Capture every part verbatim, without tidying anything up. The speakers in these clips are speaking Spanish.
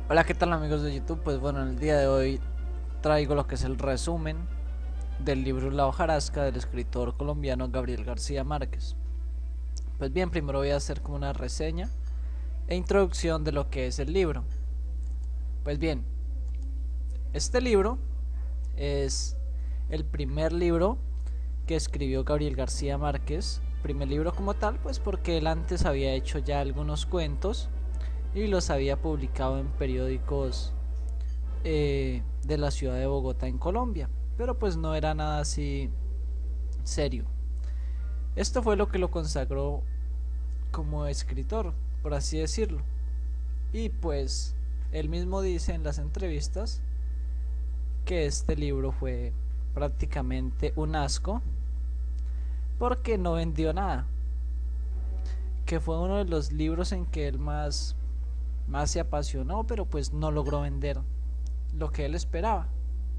Hola, ¿qué tal amigos de YouTube? Pues bueno, en el día de hoy traigo lo que es el resumen del libro La hojarasca del escritor colombiano Gabriel García Márquez. Pues bien, primero voy a hacer como una reseña e introducción de lo que es el libro. Pues bien, este libro es el primer libro que escribió Gabriel García Márquez. Primer libro como tal, pues porque él antes había hecho ya algunos cuentos y los había publicado en periódicos eh, de la ciudad de Bogotá en Colombia, pero pues no era nada así serio. Esto fue lo que lo consagró como escritor, por así decirlo. Y pues él mismo dice en las entrevistas que este libro fue prácticamente un asco porque no vendió nada, que fue uno de los libros en que él más más se apasionó, pero pues no logró vender lo que él esperaba.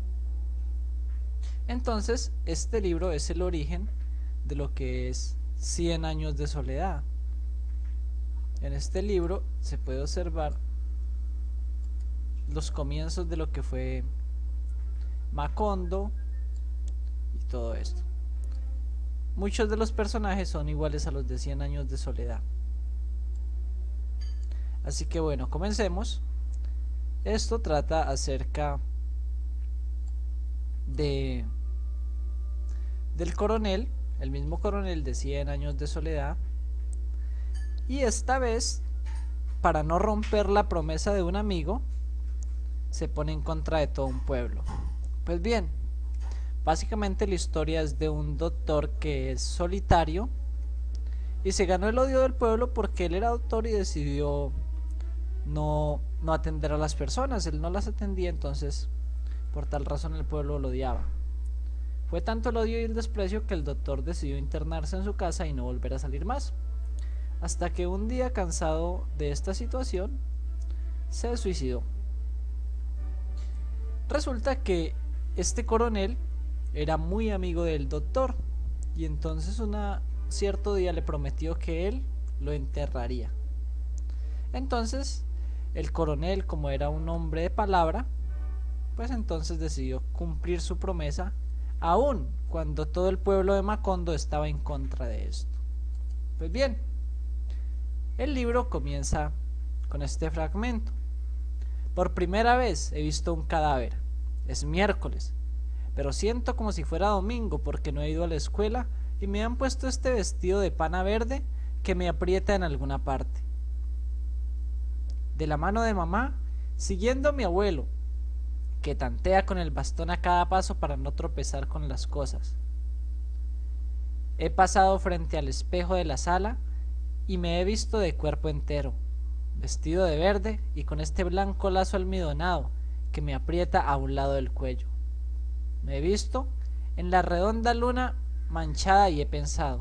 Entonces, este libro es el origen de lo que es Cien años de soledad. En este libro se puede observar los comienzos de lo que fue Macondo y todo esto. Muchos de los personajes son iguales a los de Cien años de soledad. Así que bueno, comencemos. Esto trata acerca de del coronel, el mismo coronel de Cien años de soledad, y esta vez, para no romper la promesa de un amigo, se pone en contra de todo un pueblo. Pues bien, básicamente la historia es de un doctor que es solitario y se ganó el odio del pueblo porque él era doctor y decidió no, no atender a las personas. Él no las atendía, entonces por tal razón el pueblo lo odiaba. Fue tanto el odio y el desprecio que el doctor decidió internarse en su casa y no volver a salir más, hasta que un día, cansado de esta situación, se suicidó. Resulta que este coronel era muy amigo del doctor y entonces un cierto día le prometió que él lo enterraría. Entonces el coronel, como era un hombre de palabra, pues entonces decidió cumplir su promesa, aun cuando todo el pueblo de Macondo estaba en contra de esto. Pues bien, el libro comienza con este fragmento. Por primera vez he visto un cadáver. Es miércoles, pero siento como si fuera domingo porque no he ido a la escuela y me han puesto este vestido de pana verde que me aprieta en alguna parte. De la mano de mamá, siguiendo a mi abuelo, que tantea con el bastón a cada paso para no tropezar con las cosas. He pasado frente al espejo de la sala y me he visto de cuerpo entero, vestido de verde y con este blanco lazo almidonado que me aprieta a un lado del cuello. Me he visto en la redonda luna manchada y he pensado,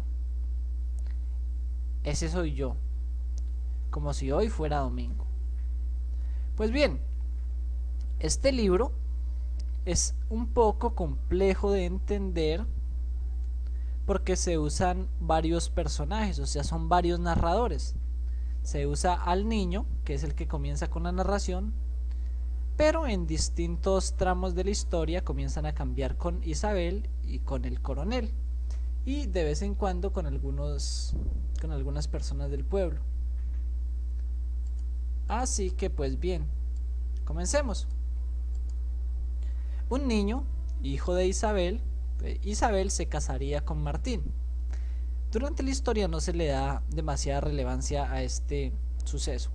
ese soy yo, como si hoy fuera domingo. Pues bien, este libro es un poco complejo de entender porque se usan varios personajes, o sea, son varios narradores. Se usa al niño, que es el que comienza con la narración, pero en distintos tramos de la historia comienzan a cambiar con Isabel y con el coronel, y de vez en cuando con algunos con algunas personas del pueblo. Así que pues bien, comencemos. Un niño, hijo de Isabel, Isabel se casaría con Martín. Durante la historia no se le da demasiada relevancia a este suceso.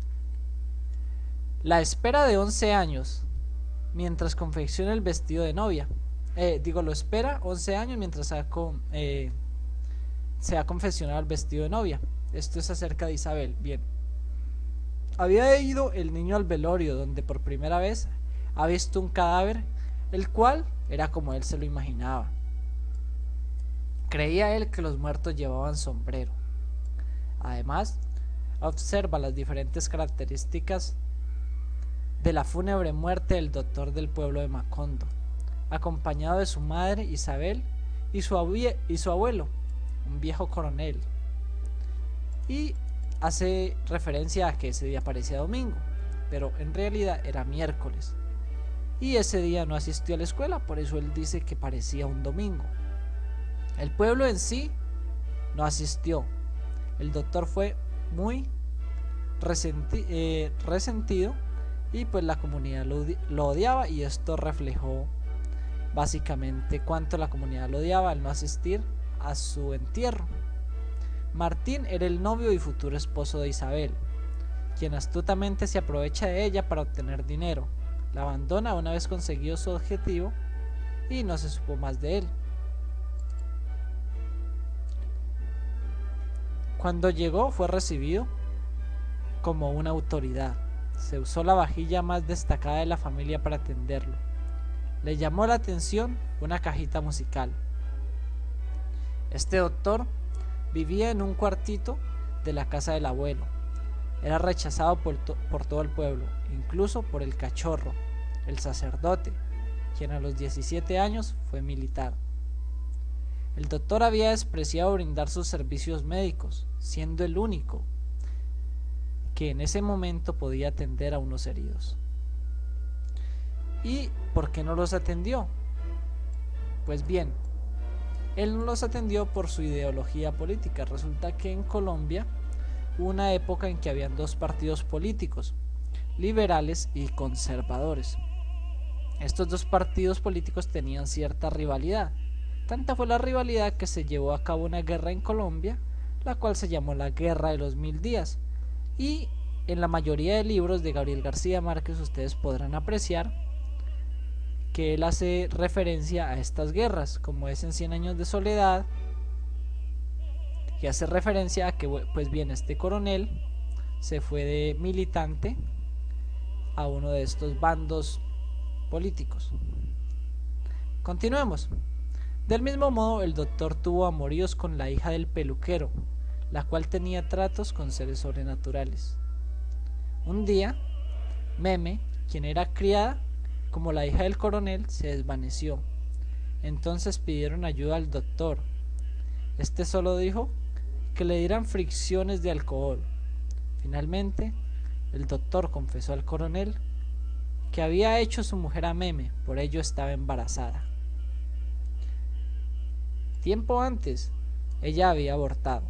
La espera de once años mientras confecciona el vestido de novia. Eh, digo, lo espera once años mientras se ha, con, eh, se ha confeccionado el vestido de novia. Esto es acerca de Isabel. Bien. Había ido el niño al velorio, donde por primera vez ha visto un cadáver, el cual era como él se lo imaginaba. Creía él que los muertos llevaban sombrero. Además, observa las diferentes características de la fúnebre muerte del doctor del pueblo de Macondo, acompañado de su madre Isabel y su, y su abuelo, un viejo coronel. Y hace referencia a que ese día parecía domingo. pero en realidad era miércoles. Y ese día no asistió a la escuela, por eso él dice que parecía un domingo. El pueblo en sí no asistió. El doctor fue muy resenti eh, resentido y pues la comunidad lo, lo odiaba, y esto reflejó básicamente cuánto la comunidad lo odiaba al no asistir a su entierro. Martín era el novio y futuro esposo de Isabel, quien astutamente se aprovecha de ella para obtener dinero. La abandona una vez conseguido su objetivo y no se supo más de él. Cuando llegó fue recibido como una autoridad. Se usó la vajilla más destacada de la familia para atenderlo. Le llamó la atención una cajita musical. Este doctor vivía en un cuartito de la casa del abuelo. Era rechazado por, to por todo el pueblo, incluso por el cachorro, el sacerdote, quien a los diecisiete años fue militar. El doctor había despreciado brindar sus servicios médicos, siendo el único que en ese momento podía atender a unos heridos. ¿Y por qué no los atendió? Pues bien, él no los atendió por su ideología política. Resulta que en Colombia hubo una época en que habían dos partidos políticos, liberales y conservadores. Estos dos partidos políticos tenían cierta rivalidad. Tanta fue la rivalidad que se llevó a cabo una guerra en Colombia, la cual se llamó la Guerra de los Mil Días. Y en la mayoría de libros de Gabriel García Márquez ustedes podrán apreciar que él hace referencia a estas guerras, como es en Cien Años de Soledad, que hace referencia a que, pues bien, este coronel se fue de militante a uno de estos bandos políticos. Continuemos. Del mismo modo, el doctor tuvo amoríos con la hija del peluquero, la cual tenía tratos con seres sobrenaturales. Un día, Meme, quien era criada como la hija del coronel, se desvaneció. Entonces pidieron ayuda al doctor. Este solo dijo que le dieran fricciones de alcohol. Finalmente, el doctor confesó al coronel que había hecho su mujer a Meme, por ello estaba embarazada. Tiempo antes, ella había abortado.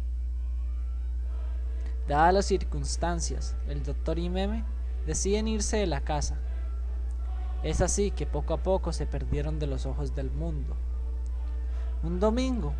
Dadas las circunstancias, el doctor y Meme deciden irse de la casa. Es así que poco a poco se perdieron de los ojos del mundo. Un domingo,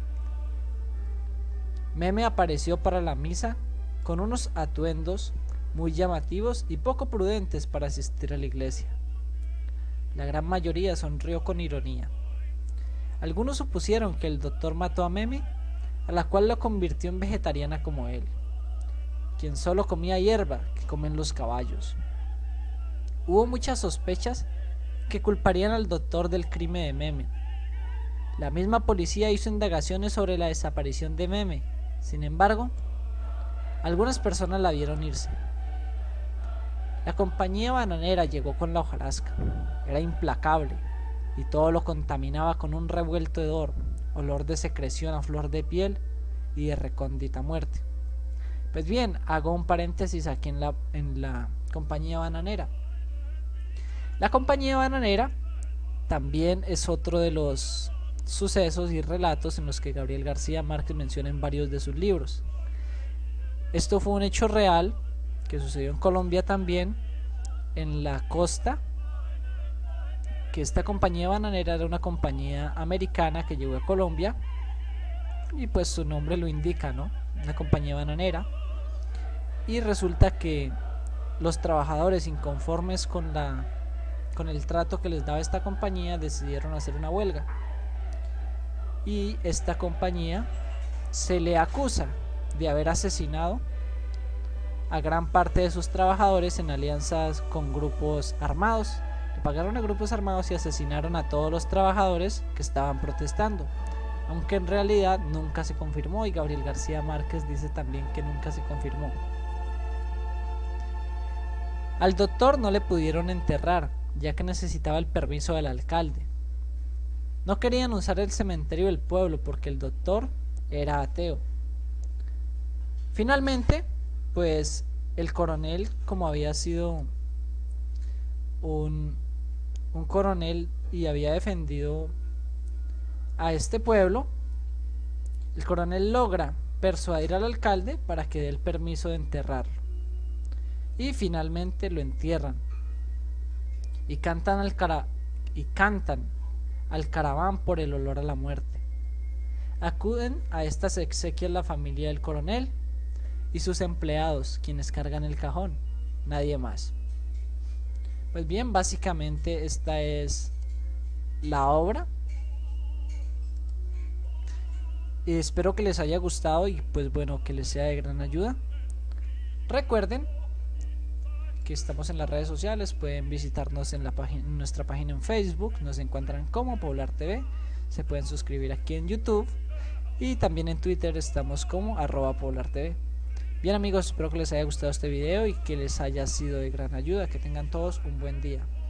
Meme apareció para la misa con unos atuendos muy llamativos y poco prudentes para asistir a la iglesia. La gran mayoría sonrió con ironía. Algunos supusieron que el doctor mató a Meme, a la cual lo convirtió en vegetariana como él, quien solo comía hierba que comen los caballos. Hubo muchas sospechas que culparían al doctor del crimen de Meme. La misma policía hizo indagaciones sobre la desaparición de Meme. Sin embargo, algunas personas la vieron irse. La compañía bananera llegó con la hojarasca. Era implacable y todo lo contaminaba con un revuelto hedor, olor de secreción a flor de piel y de recóndita muerte. Pues bien, hago un paréntesis aquí en la, en la compañía bananera. La compañía bananera también es otro de los sucesos y relatos en los que Gabriel García Márquez menciona en varios de sus libros. Esto fue un hecho real que sucedió en Colombia también, en la costa, que esta compañía bananera era una compañía americana que llegó a Colombia y pues su nombre lo indica, ¿no? Una compañía bananera. Y resulta que los trabajadores inconformes con la con el trato que les daba esta compañía decidieron hacer una huelga, y esta compañía se le acusa de haber asesinado a gran parte de sus trabajadores en alianzas con grupos armados. Le pagaron a grupos armados y asesinaron a todos los trabajadores que estaban protestando, aunque en realidad nunca se confirmó, y Gabriel García Márquez dice también que nunca se confirmó. Al doctor no le pudieron enterrar, ya que necesitaba el permiso del alcalde. No querían usar el cementerio del pueblo porque el doctor era ateo. Finalmente, pues el coronel, como había sido un, un coronel y había defendido a este pueblo, el coronel logra persuadir al alcalde para que dé el permiso de enterrarlo. Y finalmente lo entierran. Y cantan al cara y cantan al caraván por el olor a la muerte. Acuden a estas exequias la familia del coronel y sus empleados, quienes cargan el cajón, nadie más. Pues bien, básicamente esta es la obra. Y espero que les haya gustado y pues bueno, que les sea de gran ayuda. Recuerden que estamos en las redes sociales, pueden visitarnos en, la en nuestra página en Facebook, nos encuentran como Poblar T V, se pueden suscribir aquí en YouTube y también en Twitter estamos como arroba Poblar T V. Bien amigos, espero que les haya gustado este video y que les haya sido de gran ayuda, que tengan todos un buen día.